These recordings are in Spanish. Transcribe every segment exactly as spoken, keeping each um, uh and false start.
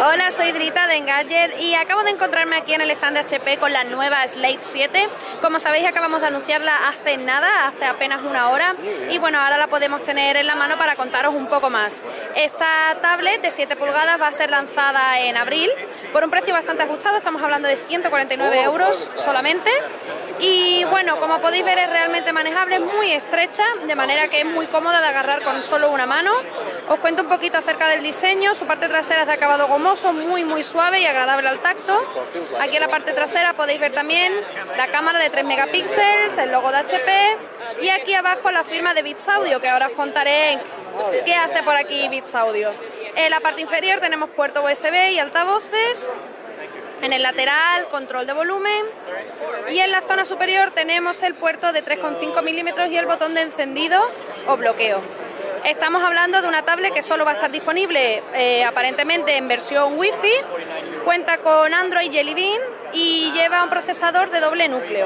Hola, soy Drita de Engadget y acabo de encontrarme aquí en el stand de H P con la nueva Slate siete. Como sabéis, acabamos de anunciarla hace nada, hace apenas una hora, y bueno, ahora la podemos tener en la mano para contaros un poco más. Esta tablet de siete pulgadas va a ser lanzada en abril por un precio bastante ajustado, estamos hablando de ciento cuarenta y nueve euros solamente. Y bueno, como podéis ver, es realmente manejable, es muy estrecha, de manera que es muy cómoda de agarrar con solo una mano. Os cuento un poquito acerca del diseño. Su parte trasera es de acabado gomoso, muy muy suave y agradable al tacto. Aquí en la parte trasera podéis ver también la cámara de tres megapíxeles, el logo de H P, y aquí abajo la firma de Beats Audio, que ahora os contaré qué hace por aquí Beats Audio. En la parte inferior tenemos puerto U S B y altavoces. En el lateral, control de volumen, y en la zona superior tenemos el puerto de tres coma cinco milímetros y el botón de encendido o bloqueo. Estamos hablando de una tablet que solo va a estar disponible eh, aparentemente en versión Wi-Fi, cuenta con Android Jelly Bean y lleva un procesador de doble núcleo.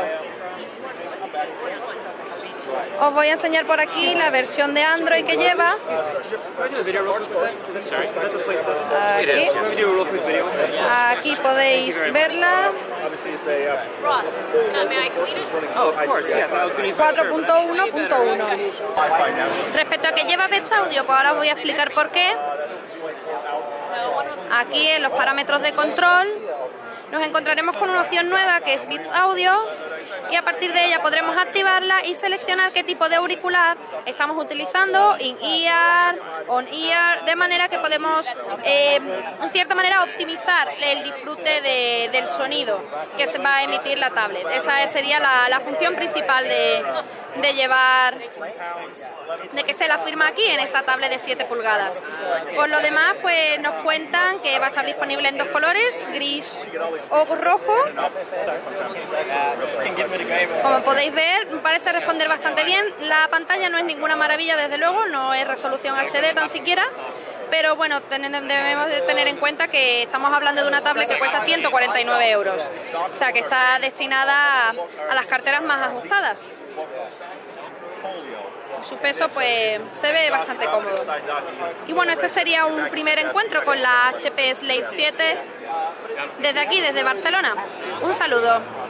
Os voy a enseñar por aquí la versión de Android que lleva. Aquí, aquí podéis verla. cuatro punto uno punto uno. Respecto a que lleva Beats Audio, pues ahora os voy a explicar por qué. Aquí en los parámetros de control nos encontraremos con una opción nueva que es Beats Audio, y a partir de ella podremos activarla y seleccionar qué tipo de auricular estamos utilizando, in-ear, on-ear, de manera que podemos eh, en cierta manera optimizar el disfrute de, del sonido que se va a emitir la tablet. Esa sería la, la función principal de, de llevar, de que se la firma aquí en esta tablet de siete pulgadas. Por lo demás, pues nos cuentan que va a estar disponible en dos colores, gris o rojo. Como podéis ver, parece responder bastante bien. La pantalla no es ninguna maravilla, desde luego, no es resolución H D tan siquiera, pero bueno, debemos de tener en cuenta que estamos hablando de una tablet que cuesta ciento cuarenta y nueve euros, o sea que está destinada a, a las carteras más ajustadas. Su peso pues se ve bastante cómodo. Y bueno, este sería un primer encuentro con la H P Slate siete desde aquí, desde Barcelona. Un saludo.